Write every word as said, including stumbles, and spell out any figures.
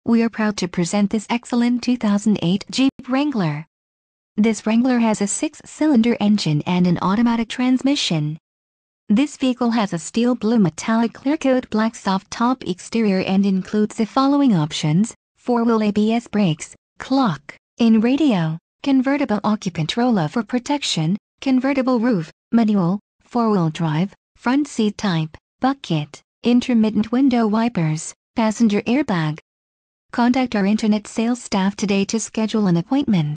We are proud to present this excellent two thousand eight Jeep Wrangler. This Wrangler has a six-cylinder engine and an automatic transmission. This vehicle has a steel blue metallic Clearcoat black soft top exterior and includes the following options: four-wheel A B S brakes, clock, in radio, convertible occupant roll-up for protection, convertible roof, manual, four-wheel drive, front seat type, bucket, intermittent window wipers, passenger airbag. Contact our internet sales staff today to schedule an appointment.